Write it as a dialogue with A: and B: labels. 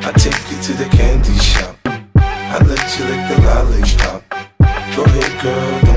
A: I take you to the candy shop. I let you lick the lollipop. Go ahead, girl.